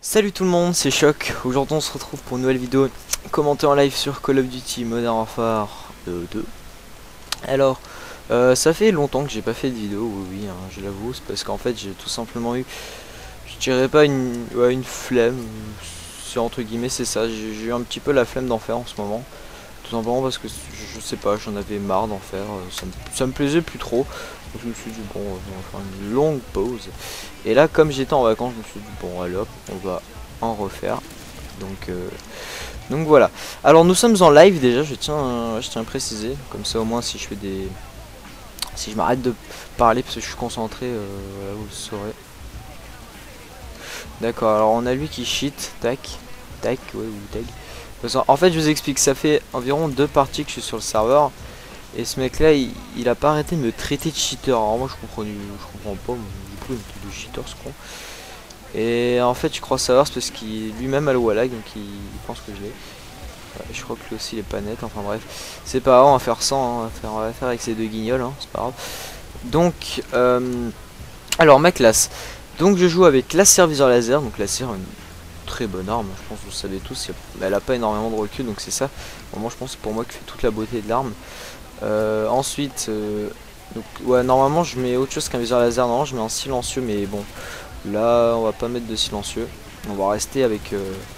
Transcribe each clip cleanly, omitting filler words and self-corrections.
Salut tout le monde, c'est Choc. Aujourd'hui on se retrouve pour une nouvelle vidéo commentée en live sur Call of Duty Modern Warfare 2. Alors, ça fait longtemps que j'ai pas fait de vidéo, oui, hein, je l'avoue. C'est parce qu'en fait j'ai tout simplement eu, je dirais pas une flemme, c'est entre guillemets, c'est ça. J'ai eu un petit peu la flemme d'en faire en ce moment. Tout simplement parce que je sais pas, j'en avais marre d'en faire, ça me plaisait plus trop. Donc je me suis dit bon, on va faire une longue pause. Et là comme j'étais en vacances, je me suis dit bon allez hop, on va en refaire. Donc voilà. Alors nous sommes en live déjà, je tiens à préciser. Comme ça au moins si je fais des... Si je m'arrête de parler parce que je suis concentré, voilà, vous le saurez. D'accord, alors on a lui qui cheat, tac, tac, ouais, ou tag. En fait je vous explique, ça fait environ 2 parties que je suis sur le serveur. Et ce mec là il a pas arrêté de me traiter de cheater. Alors moi je comprends pas, du coup il me traite de cheater ce con. Et en fait je crois savoir c'est parce qu'il lui-même a le Walag, donc il pense que je l'ai. Je crois que lui aussi il est pas net, enfin bref. C'est pas grave, on va faire sans, hein, on va faire avec ces deux guignols, hein, c'est pas grave. Donc alors ma classe. Donc je joue avec la Serviseur laser, donc la serre une très bonne arme, je pense que vous le savez tous, elle a pas énormément de recul, donc c'est ça. Vraiment je pense que c'est pour moi qui fait toute la beauté de l'arme. Ensuite, donc, ouais, normalement je mets autre chose qu'un viseur laser, non, je mets en silencieux, mais bon, là on va pas mettre de silencieux, on va rester avec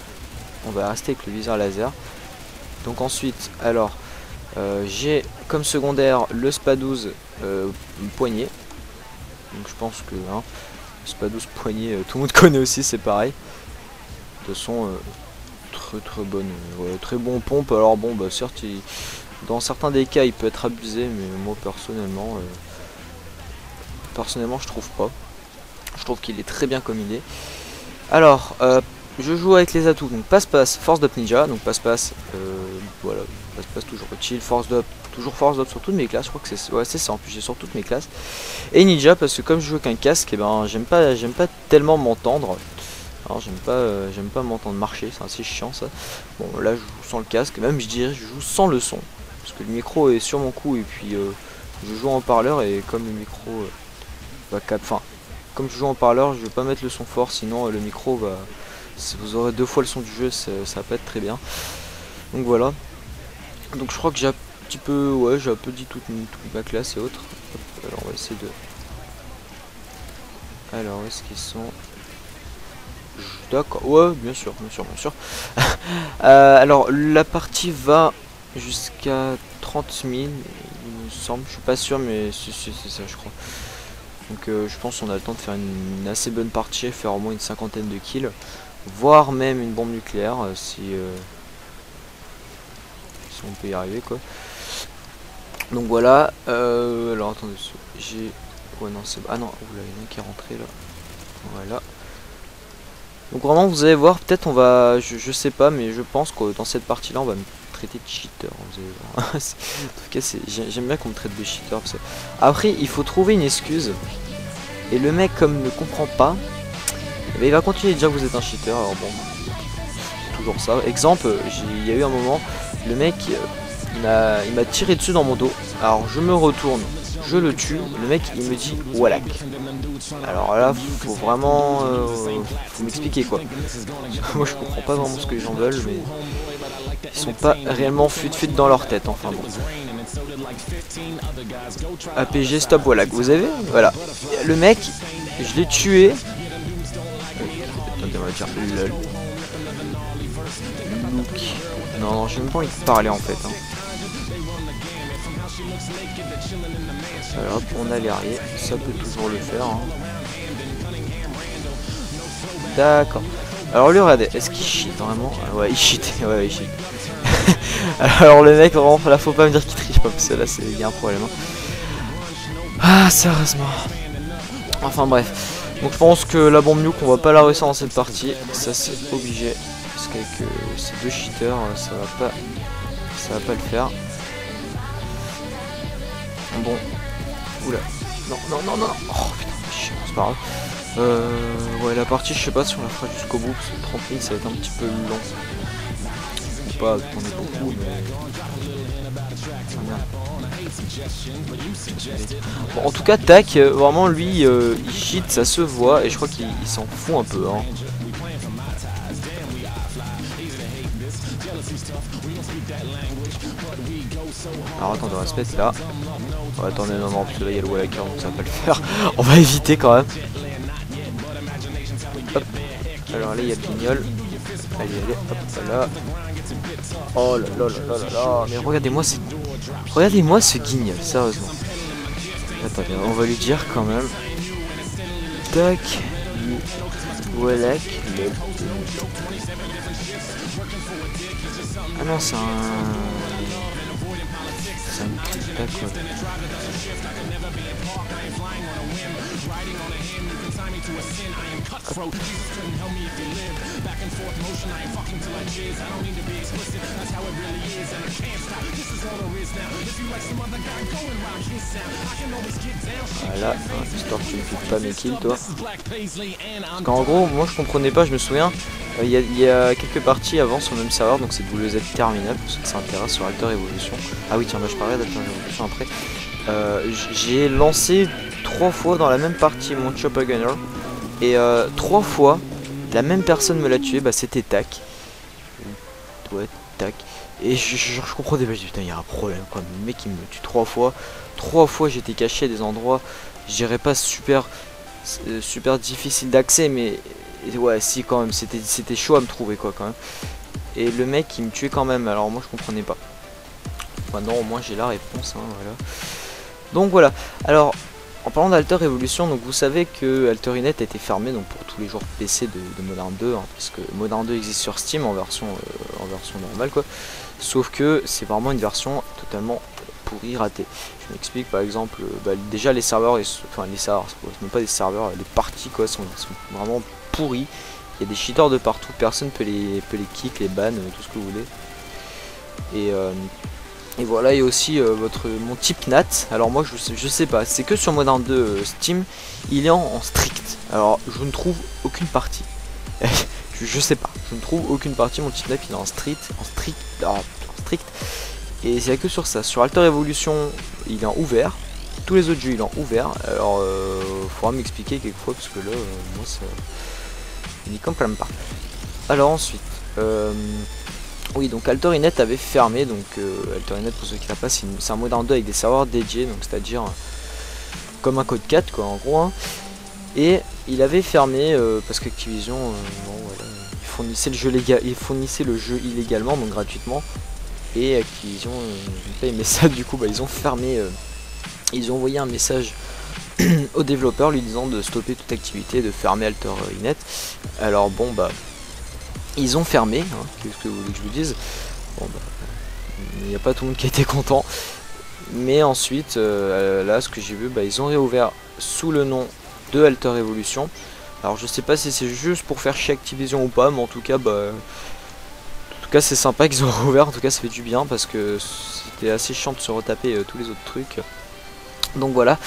le viseur laser. Donc ensuite, alors j'ai comme secondaire le SPA-12 poignet, donc je pense que hein, le SPA-12 poignet, tout le monde connaît aussi, c'est pareil. De toute façon, très bonne, ouais, très bon pompe. Alors bon, bah certes dans certains des cas il peut être abusé, mais moi personnellement je trouve pas. Je trouve qu'il est très bien comme il est. Alors je joue avec les atouts, donc passe-passe, force d'up ninja, donc passe-passe, voilà, passe-passe toujours utile, force d'up, toujours force d'up sur toutes mes classes, je crois que c'est ouais, ça, en plus j'ai sur toutes mes classes. Et ninja parce que comme je joue avec un casque, et ben j'aime pas tellement m'entendre. Alors j'aime pas m'entendre marcher, c'est assez chiant ça. Bon là je joue sans le casque, même je dirais je joue sans le son. Parce que le micro est sur mon cou et puis je joue en parleur et comme le micro va enfin comme je joue en parleur je vais pas mettre le son fort sinon le micro va... Vous aurez 2 fois le son du jeu, ça va pas être très bien. Donc voilà. Donc je crois que j'ai un petit peu... Ouais j'ai un peu dit toute ma classe et autres. Alors on va essayer de... Alors où est-ce qu'ils sont? D'accord, ouais, bien sûr. Alors, la partie va jusqu'à 30 000, il me semble. Je suis pas sûr, mais c'est ça, je crois. Donc, je pense qu'on a le temps de faire une assez bonne partie, faire au moins une 50aine de kills, voire même une bombe nucléaire, si on peut y arriver, quoi. Donc voilà. Alors, attendez, j'ai... Ouais, non, c'est... Ah non, oula, il y en a un qui est rentré, là. Voilà. Donc vraiment vous allez voir, peut-être on va, je sais pas, mais je pense que dans cette partie là on va me traiter de cheater, vous allez voir. En tout cas j'aime bien qu'on me traite de cheater parce que... Après il faut trouver une excuse. Et le mec comme ne comprend pas, eh bien, il va continuer de dire que vous êtes un cheater. Alors bon, c'est toujours ça. Exemple, il y a eu un moment, le mec il m'a tiré dessus dans mon dos. Alors je me retourne, je le tue, le mec il me dit voilà. Alors là faut vraiment faut m'expliquer quoi. Moi je comprends pas vraiment ce que les gens veulent, mais ils sont pas réellement fut dans leur tête, enfin bon. APG stop voilà, vous avez, voilà. Le mec, je l'ai tué. Attendez, on va dire lol. Look. Non, j'ai même pas envie de parler en fait. Hein. Alors hop, on a l'arrière, ça peut toujours le faire. Hein. D'accord. Alors lui, regardez, est-ce qu'il cheat vraiment? Ouais, il cheat. Ouais, il cheat. Alors le mec, vraiment, là, faut pas me dire qu'il triche pas, parce que là, il y a un problème. Hein. Ah, sérieusement. Enfin bref. Donc je pense que la bombe nuke, on va pas la réussir dans cette partie. Ça, c'est obligé. Parce qu'avec ces deux cheaters, ça va pas le faire. Bon. Oula. Non. Oh putain, c'est pas grave. Ouais, la partie, je sais pas si on la fera jusqu'au bout, parce que 30 000 ça va être un petit peu long. Pas attendre beaucoup, mais... Bon, en tout cas, tac, vraiment lui, il cheat, ça se voit, et je crois qu'il s'en fout un peu. Hein. Alors attends, on va se mettre là. Oh, attendez, non, parce que là il y a le wall hacker, donc ça va pas le faire. On va éviter quand même. Hop. Alors là il y a le guignol. Allez, hop là. Oh là là là là là là. Mais regardez-moi ce guignol, sérieusement. Attendez, on va lui dire quand même. Tac. Wallach. Ah non, c'est un tac quoi. Voilà, histoire que tu ne piques pas mes kills toi. Parce qu'en gros, moi je comprenais pas, je me souviens, il y a quelques parties avant sur le même serveur, donc c'est WZ Terminal, pour ceux qui s'intéressent sur Alter Evolution. Ah oui tiens, bah, je parlerai d'Alter Evolution après. J'ai lancé 3 fois dans la même partie mon Chopper Gunner, et 3 fois la même personne me l'a tué, bah c'était Tac. Ouais, Tac. Et je comprenais pas, je dis putain, il y a un problème quoi, le mec il me tue 3 fois. 3 fois j'étais caché à des endroits, je dirais pas super difficile d'accès, mais ouais, si quand même, c'était chaud à me trouver quoi quand même. Et le mec il me tuait quand même, alors moi je comprenais pas. Maintenant au moins j'ai la réponse, hein, voilà. Donc voilà, alors en parlant d'Alter Evolution, donc vous savez que Alterinet a été fermé donc pour tous les joueurs PC de Modern 2, hein, parce que Modern 2 existe sur Steam en version normale quoi. Sauf que c'est vraiment une version totalement pourrie, ratée. Je m'explique, par exemple, déjà les serveurs, enfin les serveurs, c'est même pas des serveurs, les parties quoi sont vraiment pourris. Il y a des cheaters de partout, personne peut les kick, les ban, tout ce que vous voulez. Et voilà, et aussi mon type nat. Alors moi je sais pas, c'est que sur Modern 2 Steam, il est en strict. Alors je ne trouve aucune partie. je sais pas, je ne trouve aucune partie. Mon type nat il est en strict. Et c'est que sur ça. Sur Alter Evolution, il est en ouvert. Tous les autres jeux, il est en ouvert. Alors faudra m'expliquer quelquefois parce que là, moi ça, il n'y comprend pas. Alors ensuite. Oui, donc Alterinet avait fermé, donc Alterinet pour ceux qui ne savent pas, c'est un Modern 2 avec des serveurs dédiés, donc c'est-à-dire comme un code 4 quoi en gros, hein. Et il avait fermé parce qu'Activision bon, voilà, il fournissait le jeu illégalement, donc gratuitement, et Activision n'a pas aimé ça, du coup bah, ils ont fermé, ils ont envoyé un message au développeur lui disant de stopper toute activité, de fermer Alterinet. Alors bon bah ils ont fermé, hein, qu'est-ce que vous voulez que je vous dise. Bon bah, il n'y a pas tout le monde qui a été content. Mais ensuite, là, ce que j'ai vu, bah, ils ont réouvert sous le nom de Alter Evolution. Alors je sais pas si c'est juste pour faire chier Activision ou pas, mais en tout cas, bah, c'est sympa qu'ils ont réouvert. En tout cas, ça fait du bien parce que c'était assez chiant de se retaper tous les autres trucs. Donc voilà.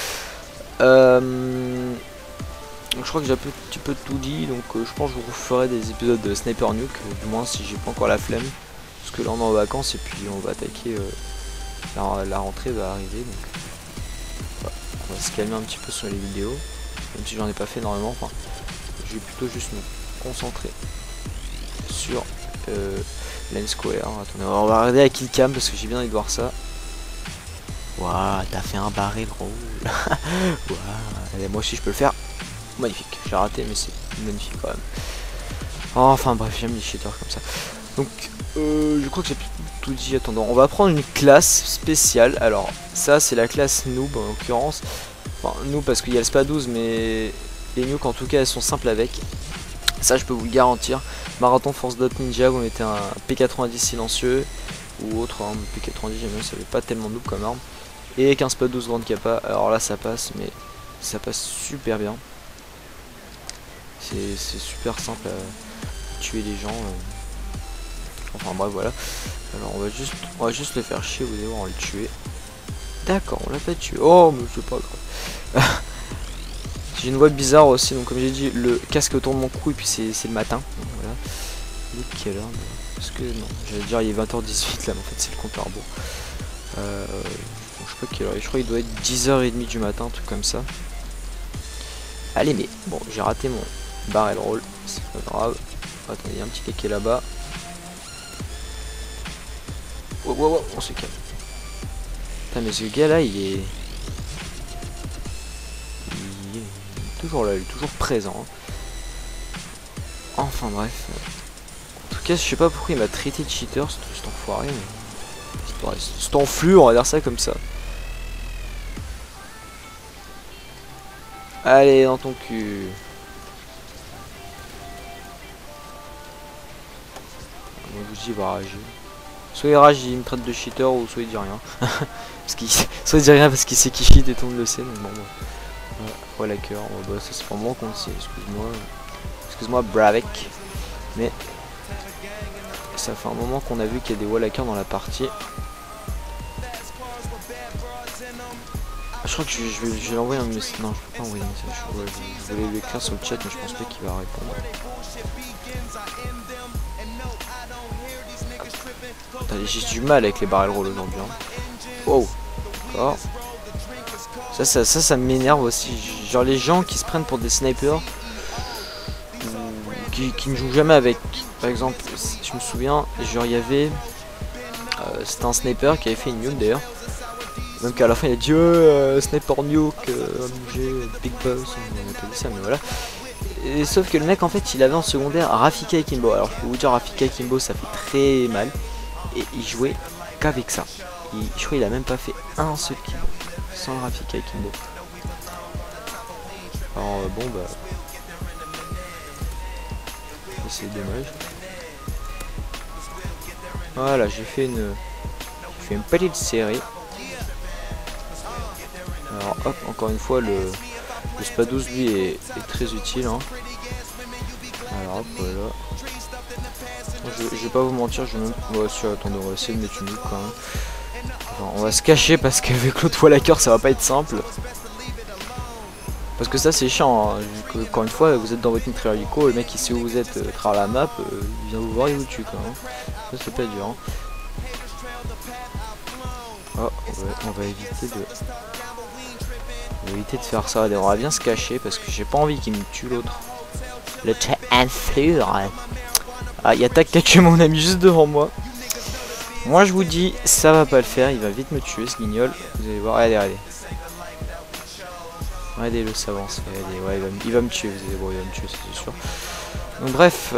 Donc je crois que j'ai un petit peu tout dit, donc je pense que je vous referai des épisodes de Sniper Nuke, du moins si j'ai pas encore la flemme, parce que là on est en vacances et puis on va attaquer, la rentrée va arriver, donc voilà, on va se calmer un petit peu sur les vidéos, même si j'en ai pas fait énormément, enfin je vais plutôt juste me concentrer sur Lens Square. Attendez, on va regarder la killcam parce que j'ai bien envie de voir ça. Waouh, t'as fait un barré drôle. Waouh, moi aussi je peux le faire. Magnifique, j'ai raté mais c'est magnifique quand même. Enfin bref, j'aime les cheaters comme ça. Donc je crois que j'ai tout dit. Attendant, on va prendre une classe spéciale. Alors ça c'est la classe noob en l'occurrence. Enfin noob parce qu'il y a le SPA 12, mais les nukes en tout cas elles sont simples avec. Ça je peux vous le garantir. Marathon Force Dot Ninja, vous mettez un P90 silencieux ou autre, hein, P90 j'aime bien, ça fait pas tellement noob comme arme. Et 15 SPA 12 grande capa, alors là ça passe, mais ça passe super bien. C'est super simple à tuer les gens. Enfin bref voilà. Alors on va juste le faire chier, vous allez voir, on va le tuer. D'accord, on l'a pas tué. Oh mais c'est pas grave. J'ai une voix bizarre aussi, donc comme j'ai dit, le casque autour de mon cou et puis c'est le matin. Donc, voilà. Il est quelle heure? Parce que non, j'allais dire il est 20h18 là, mais en fait c'est le compte à rebours. Bon, je sais pas quelle heure, je crois qu'il doit être 10h30 du matin, un truc comme ça. Allez mais bon, j'ai raté mon barrel roll, c'est pas grave. Attendez, il y a un petit kéké là-bas. wow, on se calme. Putain, mais ce gars là, il est toujours là, il est toujours présent. Enfin bref. En tout cas, je sais pas pourquoi il m'a traité de cheater, cet enfoiré. Mais... cet enflure, on va dire ça comme ça. Allez, dans ton cul. Moi, je vous dis, il va rager. Soit il rage, il me traite de cheater, ou soit il dit rien. Parce qu'il soit il dit rien parce qu'il sait qu'il cheat et tout le monde le sait. Donc bon, voilà, cœur. Bah, ça c'est pas moi qu'on le sait, excuse-moi. Excuse-moi, Bravek. Mais ça fait un moment qu'on a vu qu'il y a des wallhackers dans la partie. Je crois que je vais l'envoyer un message. Non, je peux pas envoyer un message. Ouais, je voulais l'écrire sur le chat, mais je pense pas qu'il va répondre. J'ai du mal avec les barrel rolls aujourd'hui. Hein. Wow, d'accord. Ça m'énerve aussi. Genre les gens qui se prennent pour des snipers, qui ne jouent jamais avec. Par exemple, je me souviens, genre il y avait, c'était un sniper qui avait fait une nuke d'ailleurs. Même qu'à la fin il a dit sniper nuke, j'ai big boss, on a pas dit ça mais voilà. Et sauf que le mec en fait il avait en secondaire Rafika et Kimbo. Alors je peux vous dire Rafika et Kimbo ça fait très mal. Et il jouait qu'avec ça. Je crois qu'il a même pas fait un seul kill sans le Rafika et Kimbo. Alors bon bah c'est dommage. Voilà, j'ai fait une petite série. Alors hop, encore une fois le SPA12 lui est très utile hein. Alors hop voilà. Je vais pas vous mentir, je vais même... Ouais, attendez, on va essayer de mettre une nuque quand même. Enfin, on va se cacher parce qu'avec l'autre wallhacker ça va pas être simple. Parce que ça c'est chiant, hein. Vu que, encore une fois vous êtes dans votre nid hélico, le mec il sait où vous êtes à travers la map, il vient vous voir et vous tue quoi. Hein. Ça c'est pas dur. Hein. Oh, on va éviter de faire ça. On va bien se cacher parce que j'ai pas envie qu'il me tue l'autre. Le chat influre. Ah, il y a Tac qui a tué mon ami juste devant moi. Moi je vous dis, ça va pas le faire, il va vite me tuer ce guignol. Vous allez voir, regardez. Regardez-le s'avance, regardez, ouais, il va me tuer, vous allez voir, il va me tuer, c'est sûr. Donc bref,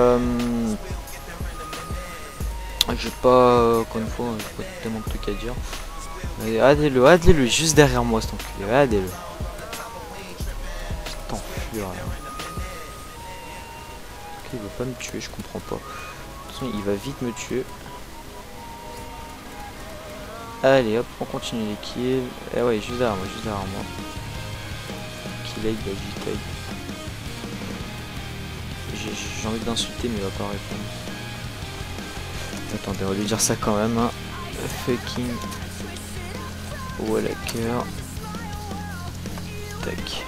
j'ai pas, encore une fois, j'ai pas tellement de trucs à dire. Regardez-le, juste derrière moi cet enculé, regardez-le. Cet enflure là. Il veut pas me tuer, je comprends pas. De toute façon, il va vite me tuer. Allez, hop, on continue les kills. Eh ouais, juste derrière moi, Kill egg, tag. J'ai envie d'insulter, mais il va pas répondre. Attendez, on va lui dire ça quand même. Hein. Fucking wallhacker. Tac.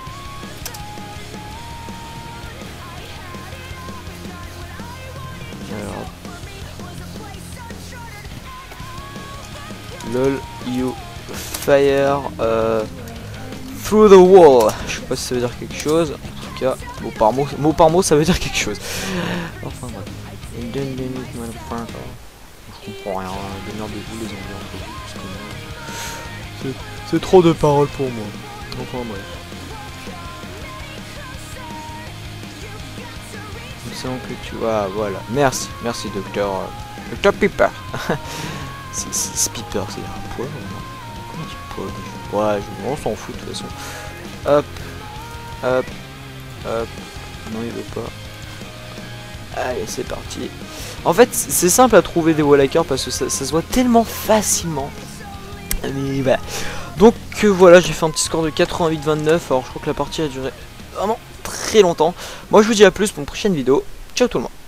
Alors. LOL you fire through the wall. Je sais pas si ça veut dire quelque chose. En tout cas, mot par mot ça veut dire quelque chose. Enfin bref. Je comprends rien. Démerdez-vous les envies. C'est trop de paroles pour moi. Enfin bref. Que tu vois, voilà. Merci docteur Piper. C'est Piper, c'est un poids. Comment on dit poids? Ouais, on s'en fout de toute façon. Hop. Non, il veut pas. Allez, c'est parti. En fait, c'est simple à trouver des wallhackers parce que ça se voit tellement facilement. Mais voilà. Donc voilà, j'ai fait un petit score de 88-29. Alors je crois que la partie a duré vraiment très longtemps. Moi je vous dis à plus pour une prochaine vidéo. Ciao tout le monde.